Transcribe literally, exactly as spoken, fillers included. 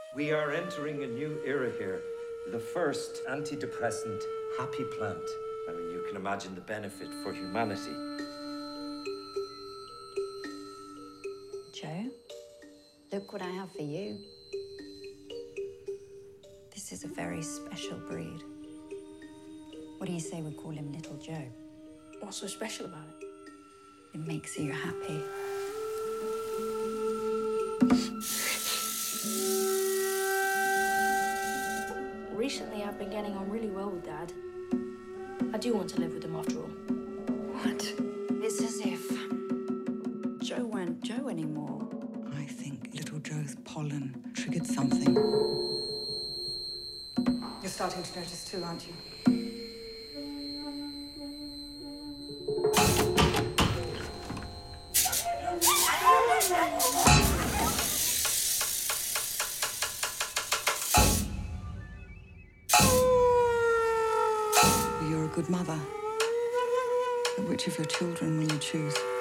We are entering a new era here. The first antidepressant happy plant. I mean, you can imagine the benefit for humanity. Joe, look what I have for you. This is a very special breed. What do you say we call him Little Joe? What's so special about it? It makes you happy. Recently, I've been getting on really well with Dad. I do want to live with him after all. What? It's as if Joe weren't Joe anymore. I think little Joe's pollen triggered something. You're starting to notice too, aren't you? You're a good mother. But which of your children will you choose?